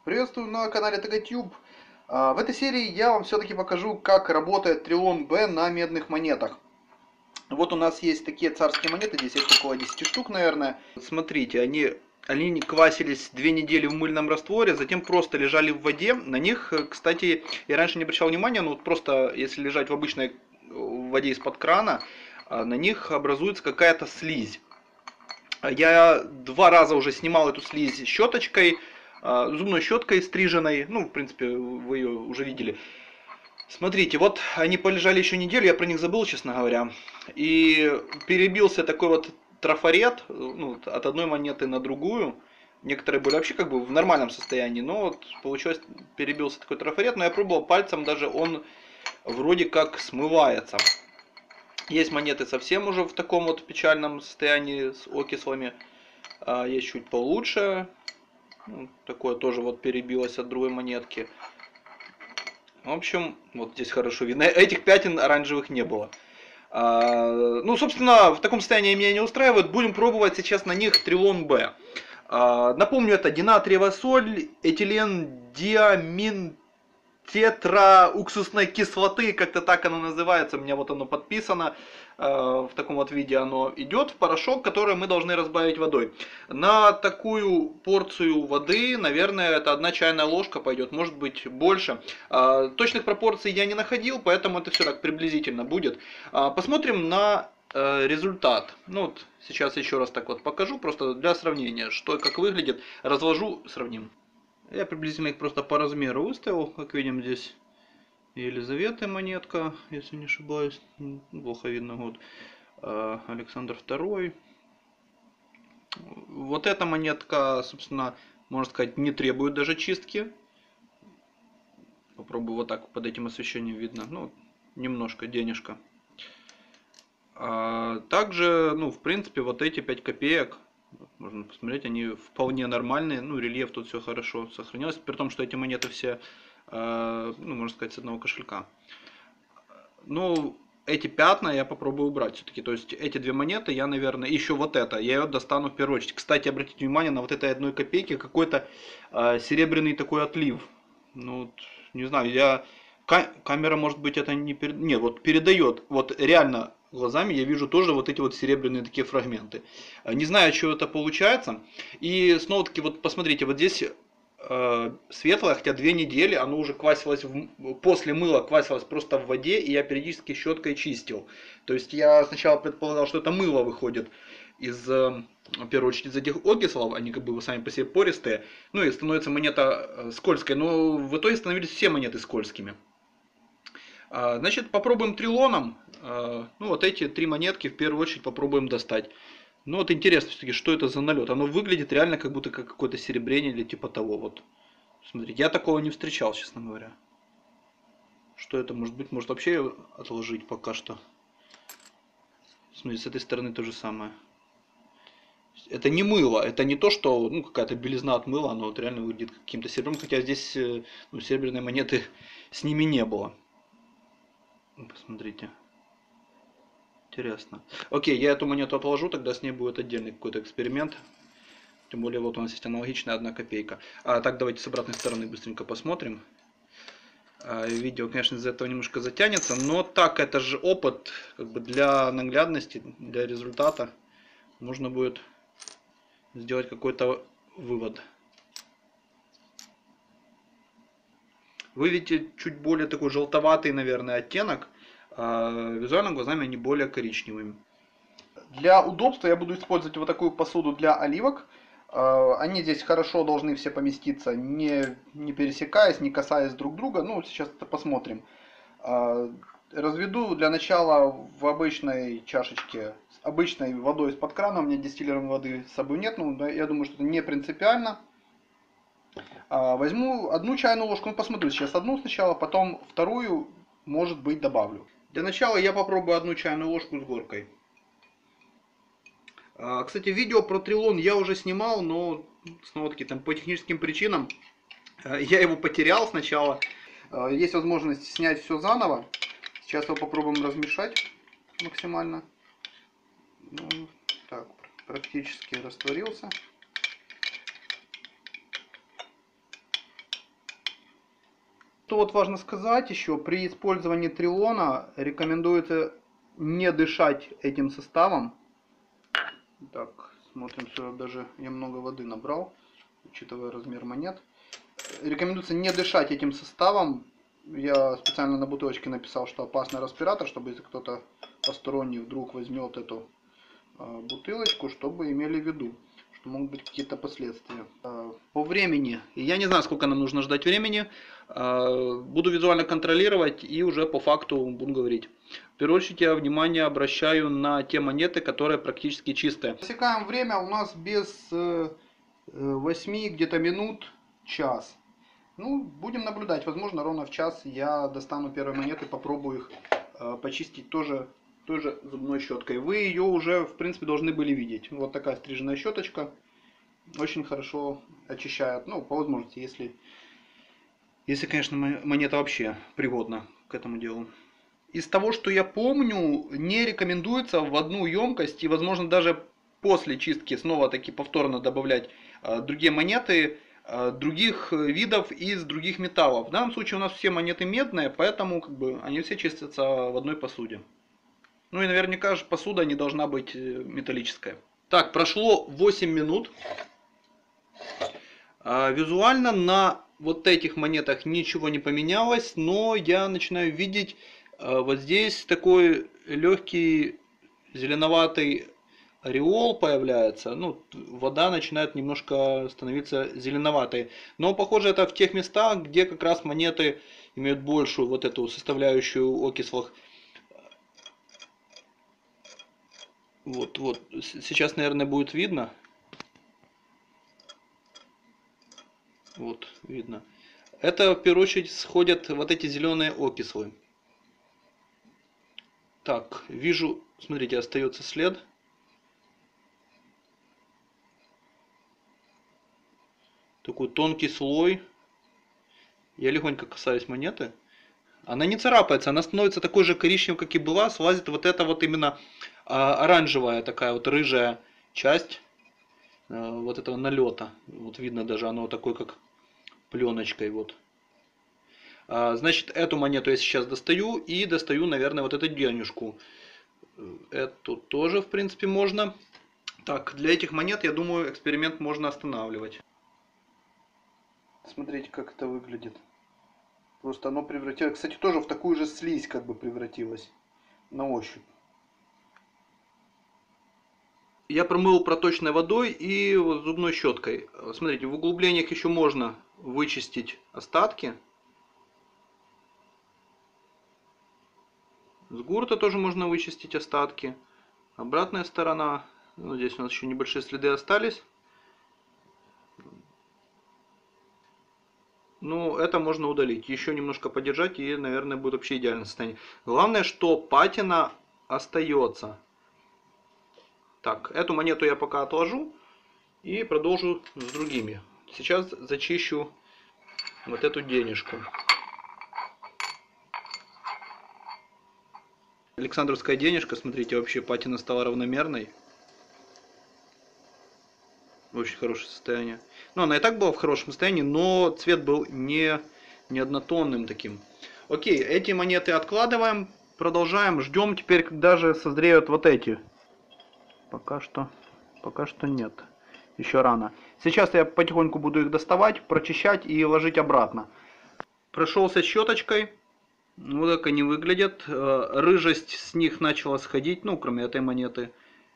Приветствую на канале ТГTube. В этой серии я вам все-таки покажу, как работает Трилон Б на медных монетах. Вот у нас есть такие царские монеты, здесь есть около 10 штук, наверное. Смотрите, они квасились 2 недели в мыльном растворе, затем просто лежали в воде. На них, кстати, я раньше не обращал внимания, но вот просто если лежать в обычной воде из-под крана, на них образуется какая-то слизь. Я 2 раза уже снимал эту слизь щеточкой, зубной щеткой стриженной. Ну, в принципе, вы ее уже видели. Смотрите, вот они полежали еще неделю, я про них забыл, честно говоря. И перебился такой вот трафарет, ну, от одной монеты на другую. Некоторые были вообще как бы в нормальном состоянии, но вот получилось, перебился такой трафарет. Но я пробовал пальцем, даже он вроде как смывается. Есть монеты совсем уже в таком вот печальном состоянии с окислами. Есть чуть получше. Такое тоже вот перебилось от другой монетки. В общем, вот здесь хорошо видно. Этих пятен оранжевых не было. Ну, собственно, в таком состоянии меня не устраивает. Будем пробовать сейчас на них Трилон Б. Напомню, это динатриевая соль, этилен диамин тетрауксусной кислоты, как-то так оно называется, у меня вот оно подписано, в таком вот виде оно идет в порошок, который мы должны разбавить водой. На такую порцию воды, наверное, это 1 чайная ложка пойдет, может быть больше. Точных пропорций я не находил, поэтому это все так приблизительно будет. Посмотрим на результат. Ну вот сейчас еще раз так вот покажу, просто для сравнения, что и как выглядит. Разложу, сравним. Я приблизительно их просто по размеру выставил. Как видим, здесь Елизавета монетка, если не ошибаюсь. Плохо видно. Вот. Александр II. Вот эта монетка, собственно, можно сказать, не требует даже чистки. Попробую вот так под этим освещением видно. Ну, немножко денежка. Также, ну, в принципе, вот эти 5 копеек. Можно посмотреть, они вполне нормальные. Ну, рельеф тут все хорошо сохранилось. При том, что эти монеты все, ну, можно сказать, с одного кошелька. Ну, эти пятна я попробую убрать все-таки. То есть эти 2 монеты я, наверное, еще вот это, я ее достану в первую очередь. Кстати, обратите внимание на вот этой 1 копейке какой-то серебряный такой отлив. Ну, не знаю, камера, может быть, это не передает. Не, вот передает. Вот реально глазами я вижу тоже вот эти вот серебряные такие фрагменты. Не знаю, что это получается. И снова таки, вот посмотрите, вот здесь светлое, хотя 2 недели, оно уже квасилось, после мыла квасилось просто в воде, и я периодически щеткой чистил. То есть я сначала предполагал, что это мыло выходит из, в первую очередь, из этих окислов, они как бы сами по себе пористые, ну и становится монета скользкой, но в итоге становились все монеты скользкими. Значит, попробуем трилоном. Ну, вот эти 3 монетки в первую очередь попробуем достать. Ну, вот интересно все-таки, что это за налет. Оно выглядит реально как будто как какое-то серебрение или типа того. Вот. Смотрите, я такого не встречал, честно говоря. Что это может быть? Может вообще отложить пока что. Смотрите, с этой стороны то же самое. Это не мыло, это не то, что ну, какая-то белизна от мыла, оно вот реально выглядит каким-то серебром, хотя здесь ну, серебряной монеты с ними не было. Посмотрите. Интересно. Окей, я эту монету отложу, тогда с ней будет отдельный какой-то эксперимент. Тем более вот у нас есть аналогичная 1 копейка. Так, давайте с обратной стороны быстренько посмотрим. Видео, конечно, из-за этого немножко затянется, но так, это же опыт, как бы для наглядности, для результата. Можно будет сделать какой-то вывод. Вы видите чуть более такой желтоватый, наверное, оттенок. Визуально глазами они более коричневыми. Для удобства я буду использовать вот такую посуду для оливок. Они здесь хорошо должны все поместиться, не пересекаясь, не касаясь друг друга. Ну, сейчас это посмотрим. Разведу для начала в обычной чашечке с обычной водой из-под крана. У меня дистиллированной воды с собой нет, но я думаю, что это не принципиально. Возьму 1 чайную ложку, ну посмотрю сейчас одну сначала, потом вторую, может быть, добавлю. Для начала я попробую 1 чайную ложку с горкой. Кстати, видео про трилон я уже снимал, но снова-таки там по техническим причинам я его потерял сначала. Есть возможность снять все заново. Сейчас его попробуем размешать максимально. Ну, так, практически растворился. Что вот важно сказать еще, при использовании трилона рекомендуется не дышать этим составом. Так, смотрим, сюда даже я много воды набрал, учитывая размер монет. Рекомендуется не дышать этим составом. Я специально на бутылочке написал, что опасный респиратор, чтобы если кто-то посторонний вдруг возьмет эту бутылочку, чтобы имели в виду, что могут быть какие-то последствия. По времени, я не знаю, сколько нам нужно ждать времени, буду визуально контролировать и уже по факту буду говорить. В первую очередь я внимание обращаю на те монеты, которые практически чистые. Засекаем время у нас без 8 где-то минут, час. Ну, будем наблюдать, возможно ровно в час я достану первые монеты, попробую их почистить тоже той же зубной щеткой. Вы ее уже, в принципе, должны были видеть. Вот такая стриженная щеточка. Очень хорошо очищает. Ну, по возможности, если, конечно, монета вообще пригодна к этому делу. Из того, что я помню, не рекомендуется в одну емкость и, возможно, даже после чистки снова-таки повторно добавлять другие монеты других видов из других металлов. В данном случае у нас все монеты медные, поэтому как бы они все чистятся в одной посуде. Ну и наверняка же посуда не должна быть металлическая. Так, прошло 8 минут. Визуально на вот этих монетах ничего не поменялось, но я начинаю видеть вот здесь такой легкий зеленоватый ореол появляется. Ну, вода начинает немножко становиться зеленоватой. Но похоже это в тех местах, где как раз монеты имеют большую вот эту составляющую окислых. Вот. Сейчас, наверное, будет видно. Вот, видно. Это, в первую очередь, сходят вот эти зеленые окислы. Так, вижу, смотрите, остается след. Такой тонкий слой. Я легонько касаюсь монеты. Она не царапается, она становится такой же коричневой, как и была. Слазит вот эта вот именно оранжевая, такая вот рыжая часть вот этого налета. Вот видно даже оно такой, как пленочкой. Вот. Значит, эту монету я сейчас достаю. И достаю, наверное, вот эту денежку. Эту тоже, в принципе, можно. Так, для этих монет, я думаю, эксперимент можно останавливать. Смотрите, как это выглядит. Просто оно превратилось, кстати, тоже в такую же слизь как бы превратилось на ощупь. Я промыл проточной водой и зубной щеткой. Смотрите, в углублениях еще можно вычистить остатки. С гурта тоже можно вычистить остатки. Обратная сторона. Ну, здесь у нас еще небольшие следы остались. Ну, это можно удалить. Еще немножко подержать и, наверное, будет вообще идеальное состояние. Главное, что патина остается. Так, эту монету я пока отложу и продолжу с другими. Сейчас зачищу вот эту денежку. Александровская денежка, смотрите, вообще патина стала равномерной. Очень хорошее состояние. Ну, она и так была в хорошем состоянии, но цвет был не однотонным таким. Окей, эти монеты откладываем, продолжаем, ждем теперь, когда же созреют вот эти. Пока что нет. Еще рано. Сейчас я потихоньку буду их доставать, прочищать и ложить обратно. Прошелся щеточкой. Вот так они выглядят. Рыжесть с них начала сходить, ну, кроме этой монеты.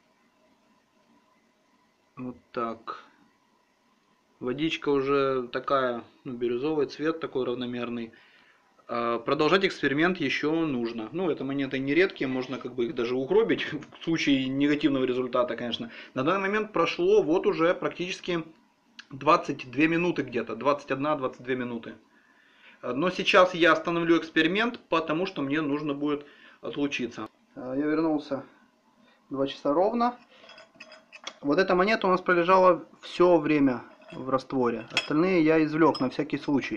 Вот так. Водичка уже такая, ну, бирюзовый цвет, такой равномерный. Продолжать эксперимент еще нужно. Ну, это монеты не редкие, можно как бы их даже угробить в случае негативного результата, конечно. На данный момент прошло вот уже практически 22 минуты где-то, 21-22 минуты. Но сейчас я остановлю эксперимент, потому что мне нужно будет отлучиться. Я вернулся 2 часа ровно. Вот эта монета у нас пролежала все время в растворе. Остальные я извлек на всякий случай.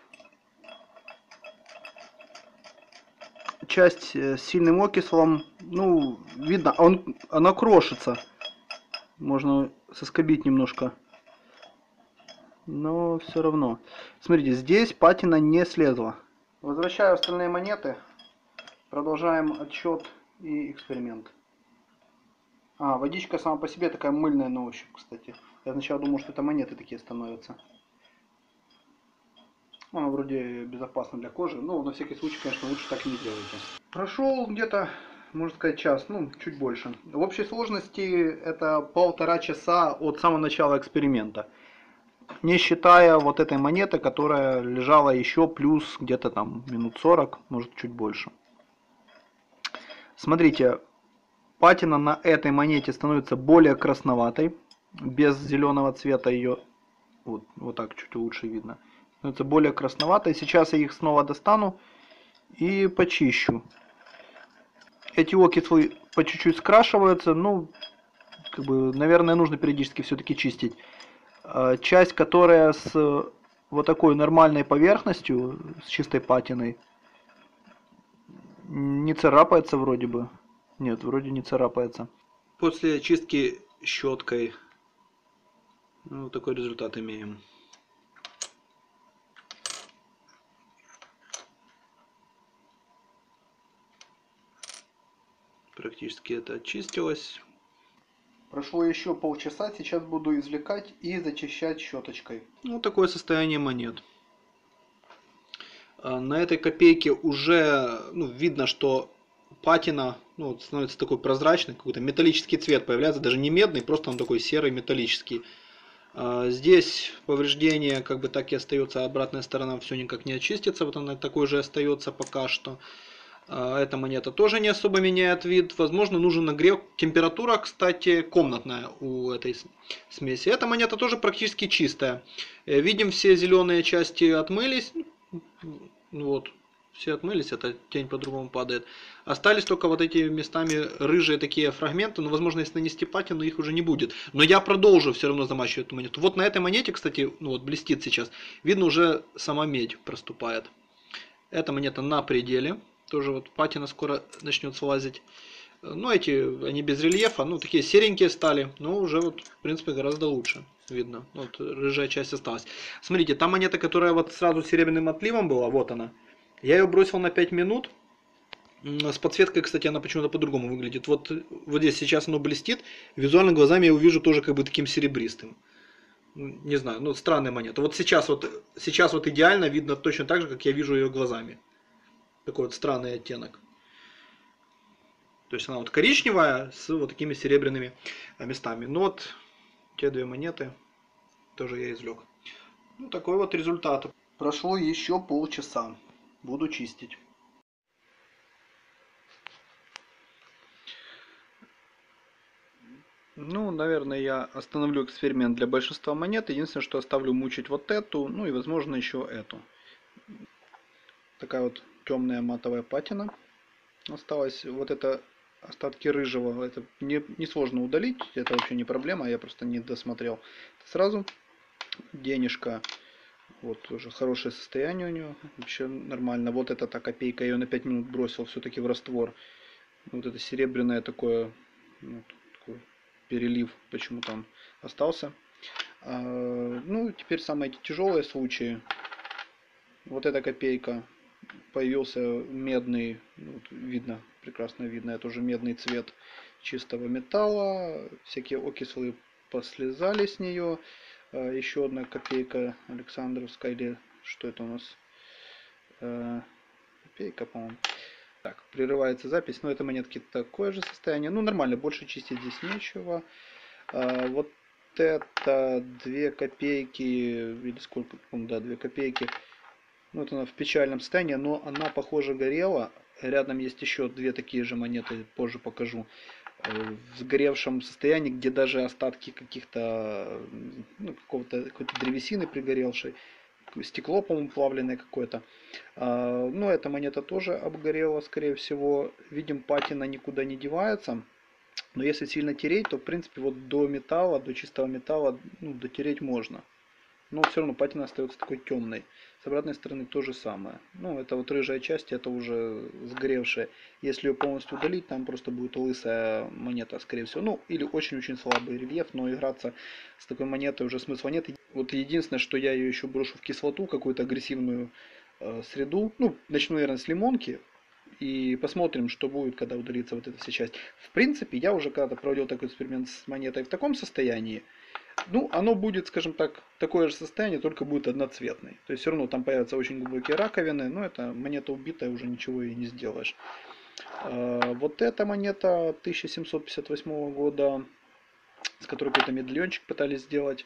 Часть с сильным окислом, ну, видно, она крошится. Можно соскобить немножко. Но все равно. Смотрите, здесь патина не слезла. Возвращаю остальные монеты. Продолжаем отсчет и эксперимент. Водичка сама по себе такая мыльная на ощупь, кстати. Я сначала думал, что это монеты такие становятся. Она вроде безопасна для кожи, но на всякий случай, конечно, лучше так не делайте. Прошел где-то, можно сказать, час, чуть больше. В общей сложности это 1,5 часа от самого начала эксперимента. Не считая вот этой монеты, которая лежала еще плюс где-то там минут 40, может чуть больше. Смотрите, патина на этой монете становится более красноватой, без зеленого цвета ее, вот так чуть лучше видно. Становится более красноватой. Сейчас я их снова достану и почищу. Эти окислы по чуть-чуть скрашиваются, наверное, нужно периодически все-таки чистить. Часть, которая с вот такой нормальной поверхностью, с чистой патиной, не царапается вроде бы. Нет, вроде не царапается. После чистки щеткой вот такой результат имеем. Практически это очистилось. Прошло еще полчаса, сейчас буду извлекать и зачищать щеточкой. Вот такое состояние монет. На этой копейке уже видно, что патина становится такой прозрачной, какой-то металлический цвет появляется, даже не медный, просто он такой серый металлический. Здесь повреждение как бы так и остается, обратная сторона все никак не очистится, вот она такой же остается пока что. Эта монета тоже не особо меняет вид. Возможно, нужен нагрев. Температура, кстати, комнатная у этой смеси. Эта монета тоже практически чистая. Видим, все зеленые части отмылись. Вот, все отмылись, эта тень по-другому падает. Остались только вот эти местами рыжие такие фрагменты. Но, возможно, если нанести патину, их уже не будет. Но я продолжу все равно замачивать эту монету. Вот на этой монете, кстати, блестит сейчас. Видно, уже сама медь проступает. Эта монета на пределе. Тоже вот патина скоро начнет слазить. Эти, они без рельефа, такие серенькие стали, но уже вот, в принципе, гораздо лучше видно. Вот рыжая часть осталась. Смотрите, та монета, которая вот сразу серебряным отливом была, вот она. Я ее бросил на 5 минут. С подсветкой, кстати, она почему-то по-другому выглядит. Вот здесь сейчас оно блестит. Визуально глазами я увижу тоже как бы таким серебристым. Не знаю, странная монета. Вот сейчас вот идеально видно точно так же, как я вижу ее глазами. Такой вот странный оттенок. То есть она вот коричневая с вот такими серебряными местами. Но вот те две монеты тоже я извлек. Такой вот результат. Прошло еще полчаса. Буду чистить. Наверное, я остановлю эксперимент для большинства монет. Единственное, что оставлю мучить вот эту, и возможно еще эту. Такая вот темная матовая патина осталась. Вот это остатки рыжего, это не сложно удалить, это вообще не проблема, я просто не досмотрел. Сразу денежка, вот тоже хорошее состояние у нее, вообще нормально. Вот эта та копейка, я ее на 5 минут бросил все-таки в раствор. Вот это серебряное такой перелив почему там остался. Теперь самые тяжелые случаи. Вот эта копейка. Появился медный, видно, прекрасно видно, это уже медный цвет чистого металла. Всякие окислы послезали с нее. Еще одна копейка Александровская, или что это у нас? Копейка, по-моему. Так, прерывается запись, но это монетки такое же состояние. Нормально, больше чистить здесь нечего. Вот это 2 копейки, или сколько, да, 2 копейки. Вот она в печальном состоянии, но она, похоже, горела. Рядом есть еще 2 такие же монеты, позже покажу. В сгоревшем состоянии, где даже остатки каких-то, какой-то древесины пригоревшей. Стекло, по-моему, плавленное какое-то. Эта монета тоже обгорела, скорее всего. Видим, патина никуда не девается. Но если сильно тереть, то, в принципе, вот до металла, до чистого металла, дотереть можно. Но все равно патина остается такой темной. С обратной стороны то же самое. Это вот рыжая часть, это уже сгоревшая. Если ее полностью удалить, там просто будет лысая монета, скорее всего. Или очень-очень слабый рельеф, но играться с такой монетой уже смысла нет. Вот единственное, что я ее еще брошу в кислоту, какую-то агрессивную, среду. Ну, начну, наверное, с лимонки. И посмотрим, что будет, когда удалится вот эта вся часть. В принципе, я уже когда-то проводил такой эксперимент с монетой в таком состоянии. Ну, оно будет, скажем так, такое же состояние, только будет одноцветный. То есть все равно там появятся очень глубокие раковины, но это монета убитая, уже ничего и не сделаешь. Вот эта монета 1758 года, с которой какой-то медальончик пытались сделать.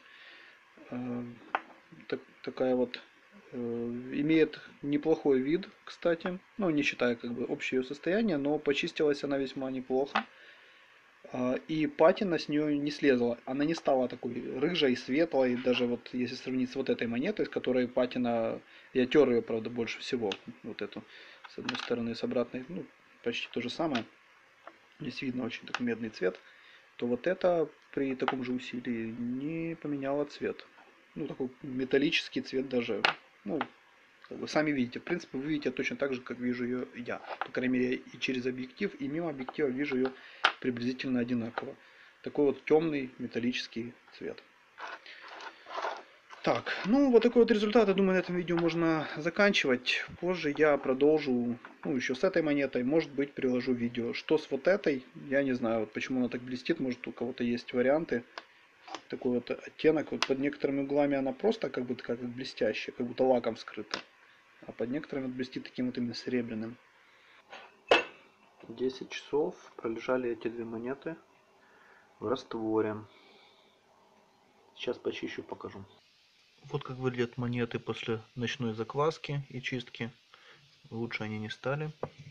Такая вот, имеет неплохой вид, кстати. Ну, не считая как бы общее ее состояние, но почистилась она весьма неплохо. И патина с нее не слезла. Она не стала такой рыжей, светлой. Даже вот если сравнить с вот этой монетой, с которой патина... Я тер ее, правда, больше всего. Вот эту. С одной стороны, с обратной. Ну, почти то же самое. Здесь видно очень такой медный цвет. То вот это при таком же усилии не поменяло цвет. Ну, такой металлический цвет даже. Ну, как бы сами видите. В принципе, вы видите точно так же, как вижу ее я. По крайней мере, и через объектив, и мимо объектива вижу ее приблизительно одинаково. Такой вот темный металлический цвет. Так, ну вот такой вот результат. Я думаю, на этом видео можно заканчивать. Позже я продолжу, ну, еще с этой монетой. Может быть, приложу видео. Что с вот этой, я не знаю, вот почему она так блестит. Может, у кого-то есть варианты. Такой вот оттенок. Вот под некоторыми углами она просто как будто как блестящая, как будто лаком скрыта. А под некоторыми блестит таким вот именно серебряным. 10 часов пролежали эти две монеты в растворе. Сейчас почищу, покажу. Вот как выглядят монеты после ночной закваски и чистки. Лучше они не стали.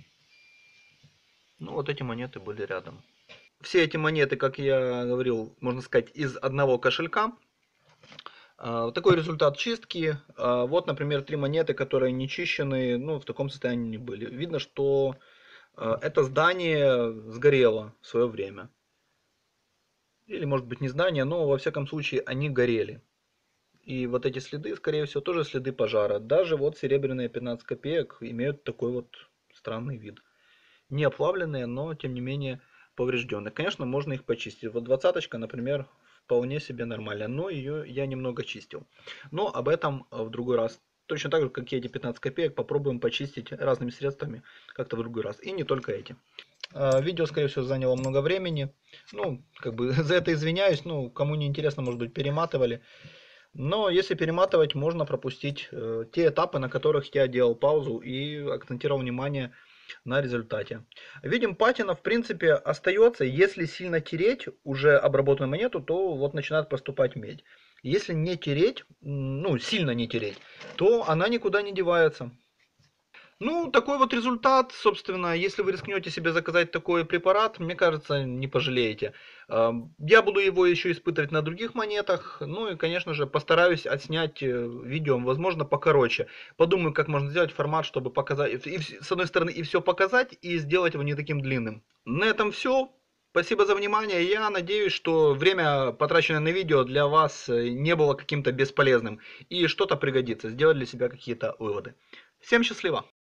Ну вот эти монеты были рядом. Все эти монеты, как я говорил, можно сказать, из одного кошелька. Такой результат чистки. Вот, например, 3 монеты, которые не чищены, ну, в таком состоянии не были. Видно, что это здание сгорело в свое время. Или, может быть, не здание, но, во всяком случае, они горели. И вот эти следы, скорее всего, тоже следы пожара. Даже вот серебряные 15 копеек имеют такой вот странный вид. Не оплавленные, но, тем не менее, поврежденные. Конечно, можно их почистить. Вот 20-очка, например, вполне себе нормально, но ее я немного чистил. Но об этом в другой раз. Точно так же, как и эти 15 копеек, попробуем почистить разными средствами как-то в другой раз. И не только эти. Видео, скорее всего, заняло много времени. Ну, как бы за это извиняюсь. Ну, кому не интересно, может быть, перематывали. Но если перематывать, можно пропустить те этапы, на которых я делал паузу и акцентировал внимание на результате. Видим, патина в принципе остается. Если сильно тереть уже обработанную монету, то вот начинает поступать медь. Если не тереть, ну сильно не тереть, то она никуда не девается. Ну, такой вот результат, собственно, если вы рискнете себе заказать такой препарат, мне кажется, не пожалеете. Я буду его еще испытывать на других монетах, ну и, конечно же, постараюсь отснять видео, возможно, покороче. Подумаю, как можно сделать формат, чтобы показать, и, с одной стороны, и все показать, и сделать его не таким длинным. На этом все. Спасибо за внимание. Я надеюсь, что время, потраченное на видео, для вас не было каким-то бесполезным. И что-то пригодится, сделать для себя какие-то выводы. Всем счастливо!